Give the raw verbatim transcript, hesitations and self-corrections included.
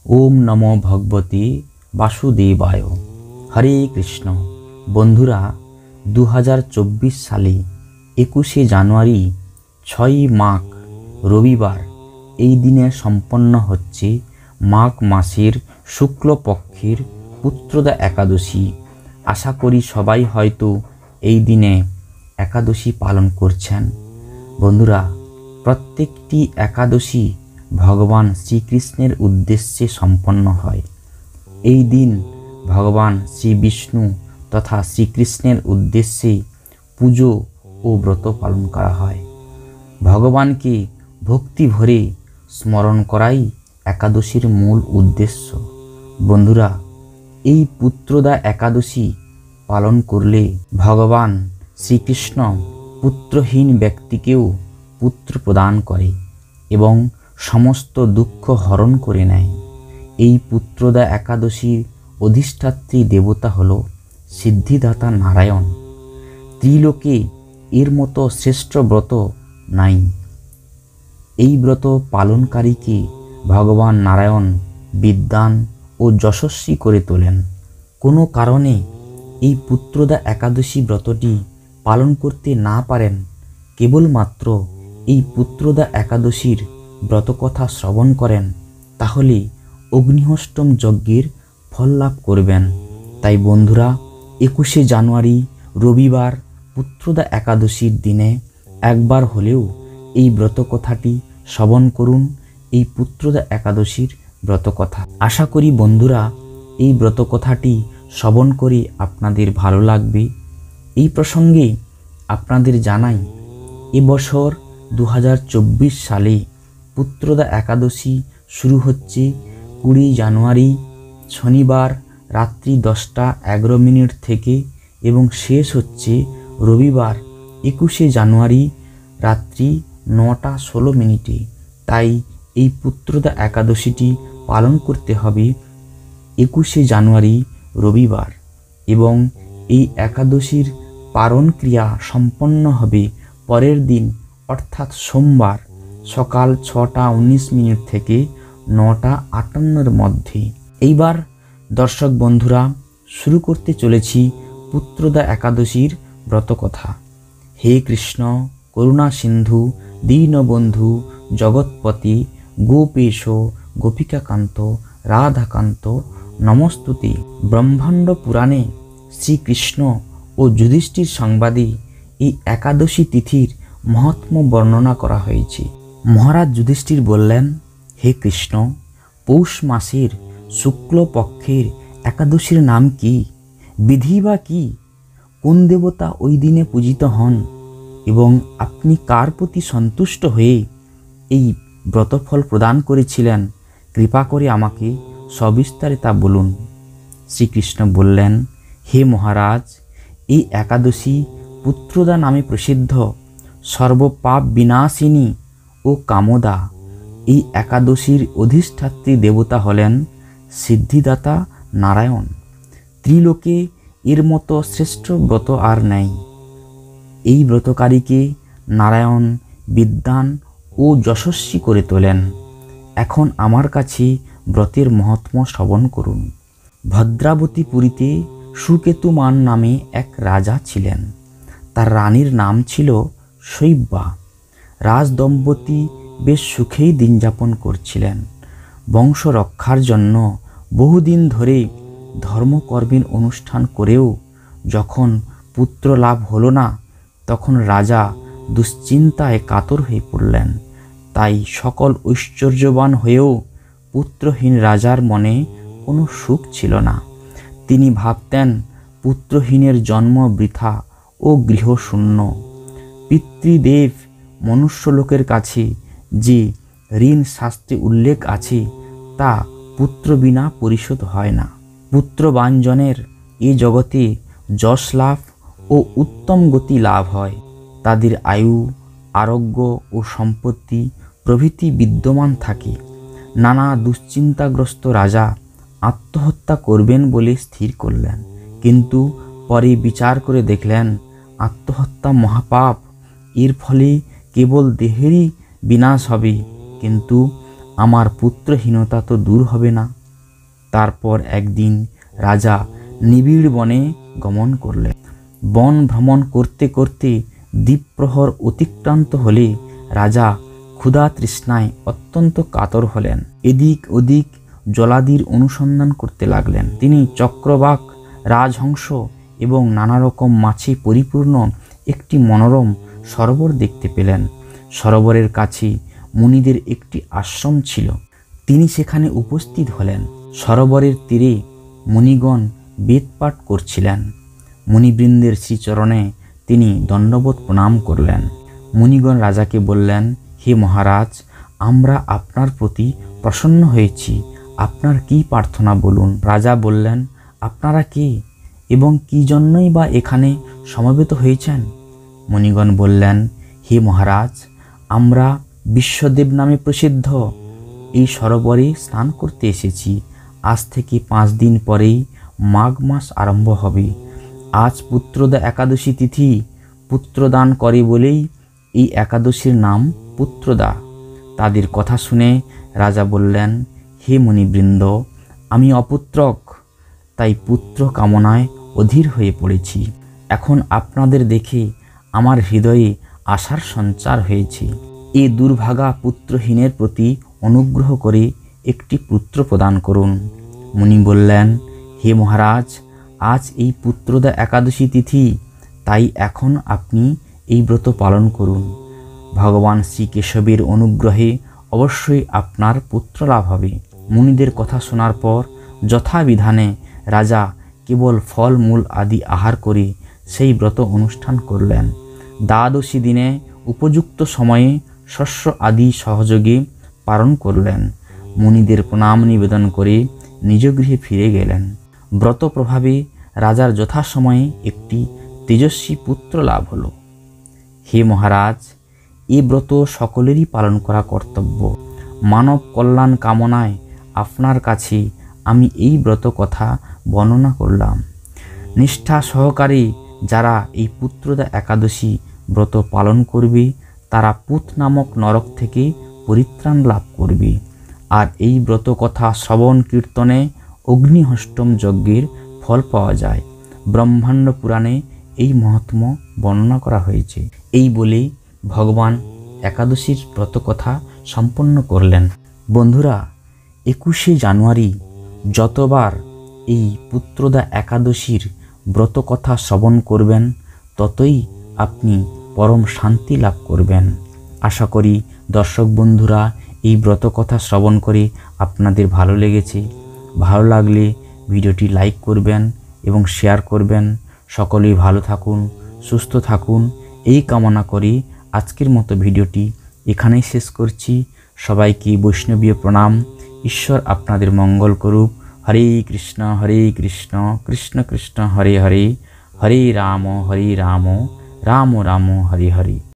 ওম নমো ভগবতী বাসুদেবায়। হরে কৃষ্ণ। বন্ধুরা, দু হাজার চব্বিশ সালে একুশে জানুয়ারি ছয়ই মাঘ রবিবার এই দিনে সম্পন্ন হচ্ছে মাঘ মাসের শুক্লপক্ষের পুত্রদা একাদশী। আশা করি সবাই হয়তো এই দিনে একাদশী পালন করছেন। বন্ধুরা, প্রত্যেকটি একাদশী ভগবান শ্রীকৃষ্ণের উদ্দেশ্যে সম্পন্ন হয়। এই দিন ভগবান শ্রী বিষ্ণু তথা শ্রীকৃষ্ণের উদ্দেশ্যে পুজো ও ব্রত পালন করা হয়। ভগবানকে ভক্তি ভরে স্মরণ করাই একাদশীর মূল উদ্দেশ্য। বন্ধুরা, এই পুত্রদা একাদশী পালন করলে ভগবান শ্রীকৃষ্ণ পুত্রহীন ব্যক্তিকেও পুত্র প্রদান করে এবং সমস্ত দুঃখ হরণ করে নেয়। এই পুত্রদা একাদশীর অধিষ্ঠাত্রী দেবতা হল সিদ্ধিদাতা নারায়ণ। ত্রিলোকে এর মতো শ্রেষ্ঠ ব্রত নাই। এই ব্রত পালনকারীকে ভগবান নারায়ণ বিদ্বান ও যশস্বী করে তোলেন। কোনো কারণে এই পুত্রদা একাদশী ব্রতটি পালন করতে না পারেন, কেবলমাত্র এই পুত্রদা একাদশীর ব্রতকথা শ্রবণ করেন, তাহলে অগ্নিহষ্টম যজ্ঞের ফল লাভ করবেন। তাই বন্ধুরা, একুশে জানুয়ারি রবিবার পুত্রদা একাদশীর দিনে একবার হলেও এই ব্রতকথাটি শ্রবণ করুন। এই পুত্রদা একাদশীর ব্রতকথা আশা করি বন্ধুরা এই ব্রতকথাটি শ্রবণ করে আপনাদের ভালো লাগবে। এই প্রসঙ্গে আপনাদের জানাই, এবছর দু হাজার চব্বিশ সালে পুত্রদা একাদশী শুরু হচ্ছে কুড়ি জানুয়ারি শনিবার রাত্রি দশটা এগারো মিনিট থেকে এবং শেষ হচ্ছে রবিবার একুশে জানুয়ারি রাত্রি নটা ষোলো মিনিটে। তাই এই পুত্রদা একাদশীটি পালন করতে হবে একুশে জানুয়ারি রবিবার এবং এই একাদশীর পারণ ক্রিয়া সম্পন্ন হবে পরের দিন অর্থাৎ সোমবার সকাল ছটা উনিশ মিনিট থেকে নটা আটান্নর মধ্যে। এইবার দর্শক বন্ধুরা, শুরু করতে চলেছি পুত্রদা একাদশীর ব্রতকথা। হে কৃষ্ণ করুণা সিন্ধু দীনবন্ধু জগৎপতি গোপেশ গোপিকাকান্ত রাধাকান্ত নমস্তুতে। ব্রহ্মাণ্ড পুরাণে শ্রীকৃষ্ণ ও যুধিষ্ঠির সংবাদে এই একাদশী তিথির মহাত্ম্য বর্ণনা করা হয়েছে। মহারাজ যুধিষ্ঠির বললেন, হে কৃষ্ণ, পৌষ মাসের শুক্লপক্ষের একাদশীর নাম কি? বিধি বা কি? কোন দেবতা ওই দিনে পূজিত হন এবং আপনি কার প্রতি সন্তুষ্ট হয়ে এই ব্রতফল প্রদান করেছিলেন? কৃপা করে আমাকে সবিস্তারে তা বলুন। শ্রীকৃষ্ণ বললেন, হে মহারাজ, এই একাদশী পুত্রদা নামে প্রসিদ্ধ, সর্বপাপ বিনাশিনী ও কামদা। এই একাদশীর অধিষ্ঠাত্রী দেবতা হলেন সিদ্ধিদাতা নারায়ণ। ত্রিলোকে এর মতো শ্রেষ্ঠ ব্রত আর নেই। এই ব্রতকারীকে নারায়ণ বিদ্বান ও যশস্বী করে তোলেন। এখন আমার কাছে ব্রতের মহাত্ম্য শ্রবণ করুন। ভদ্রাবতীপুরীতে সুকেতুমান নামে এক রাজা ছিলেন। তার রানীর নাম ছিল শৈব্যা। রাজদম্পতি বেশ সুখেই দিন যাপন করছিলেন। বংশ রক্ষার জন্য বহুদিন ধরে ধর্মকর্মের অনুষ্ঠান করেও যখন পুত্র লাভ হলো না, তখন রাজা দুশ্চিন্তায় কাতর হয়ে পড়লেন। তাই সকল ঐশ্বর্যবান হয়েও পুত্রহীন রাজার মনে কোনো সুখ ছিল না। তিনি ভাবতেন, পুত্রহীনের জন্ম বৃথা ও গৃহশূন্য। পিতৃদেব মনুষ্যলোকের কাছে যে ঋণ শাস্ত্রে উল্লেখ আছে তা পুত্র বিনা পরিশোধ হয় না। পুত্রবাঞ্জনের এ জগতে যশ লাভ ও উত্তম গতি লাভ হয়। তাদের আয়ু আরোগ্য ও সম্পত্তি প্রভৃতি বিদ্যমান থাকে। নানা দুশ্চিন্তাগ্রস্ত রাজা আত্মহত্যা করবেন বলে স্থির করলেন, কিন্তু পরে বিচার করে দেখলেন আত্মহত্যা মহাপাপ। এর ফলে কেবল দেহেরই বিনাশ হবে, কিন্তু আমার পুত্রহীনতা তো দূর হবে না। তারপর একদিন রাজা নিবিড় বনে গমন করলেন। বন ভ্রমণ করতে করতে দ্বীপ্রহর অতিক্রান্ত হলে রাজা ক্ষুধা তৃষ্ণায় অত্যন্ত কাতর হলেন। এদিক ওদিক জলাদির অনুসন্ধান করতে লাগলেন। তিনি চক্রবাক, রাজহংস এবং নানা রকম মাছে পরিপূর্ণ একটি মনোরম সরোবর দেখতে পেলেন। সরোবরের কাছে মুনিদের একটি আশ্রম ছিল। তিনি সেখানে উপস্থিত হলেন। সরোবরের তীরে মুনিগণ বেদপাঠ করছিলেন। মুনিবৃন্দের শ্রীচরণে তিনি দণ্ডবত প্রণাম করলেন। মুনিগণ রাজাকে বললেন, হে মহারাজ, আমরা আপনার প্রতি প্রসন্ন হয়েছি, আপনার কি প্রার্থনা বলুন। রাজা বললেন, আপনারা কে এবং কি জন্যই বা এখানে সমবেত হয়েছেন? মুনিগণ বললেন, হে মহারাজ, আমরা বিশ্বদেব নামে প্রসিদ্ধ এই সরোবরে স্নান করতে এসেছি। আজ থেকে পাঁচ দিন পরেই মাঘ মাস আরম্ভ হবে। আজ পুত্রদা একাদশী তিথি। পুত্রদান করে বলেই এই একাদশীর নাম পুত্রদা। তাদের কথা শুনে রাজা বললেন, হে মুনিবৃন্দ, আমি অপুত্রক, তাই পুত্র কামনায় অধীর হয়ে পড়েছি। এখন আপনাদের দেখে আমার হৃদয়ে আশার সঞ্চার হয়েছে। এই দুর্ভাগা পুত্রহীনের প্রতি অনুগ্রহ করে একটি পুত্র প্রদান করুন। মুনি বললেন, হে মহারাজ, আজ এই পুত্রদা একাদশী তিথি, তাই এখন আপনি এই ব্রত পালন করুন। ভগবান শ্রীকেশবের অনুগ্রহে অবশ্যই আপনার পুত্র লাভ হবে। মুনিদের কথা শোনার পর যথাবিধানে রাজা কেবল ফল মূল আদি আহার করে সেই ব্রত অনুষ্ঠান করলেন। দ্বাদশী দিনে উপযুক্ত সময়ে শস্য আদি সহযোগে পালন করলেন। মুনিদের প্রণাম নিবেদন করে নিজ গৃহে ফিরে গেলেন। ব্রত প্রভাবে রাজার যথাসময়ে একটি তেজস্বী পুত্র লাভ হল। হে মহারাজ, এ ব্রত সকলেরই পালন করা কর্তব্য। মানব কল্যাণ কামনায় আপনার কাছে আমি এই ব্রত কথা বর্ণনা করলাম। নিষ্ঠা সহকারে যারা এই পুত্রদা একাদশী ব্রত পালন করবে তারা পুত নামক নরক থেকে পরিত্রাণ লাভ করবে। আর এই ব্রত কথা শ্রবণ কীর্তনে অগ্নিহষ্টম যজ্ঞের ফল পাওয়া যায়। ব্রহ্মাণ্ড পুরাণে এই মহাত্ম্য বর্ণনা করা হয়েছে। এই বলেই ভগবান একাদশীর ব্রত কথা সম্পন্ন করলেন। বন্ধুরা, একুশে জানুয়ারি যতবার এই পুত্রদা একাদশীর ব্রত কথা শ্রবণ করবেন ততই আপনি পরম শান্তি লাভ করবেন। আশা করি দর্শক বন্ধুরা এই ব্রত কথা শ্রবণ করে আপনাদের ভালো লেগেছে। ভালো লাগলে ভিডিওটি লাইক করবেন এবং শেয়ার করবেন। সকলেই ভালো থাকুন, সুস্থ থাকুন এই কামনা করি আজকের মতো ভিডিওটি এখানেই শেষ করছি। সবাইকে বৈষ্ণবীয় প্রণাম। ঈশ্বর আপনাদের মঙ্গল করুক। হরে কৃষ্ণ হরে কৃষ্ণ কৃষ্ণ কৃষ্ণ হরে হরে, হরে রাম হরে রাম রাম রাম হরে হরে।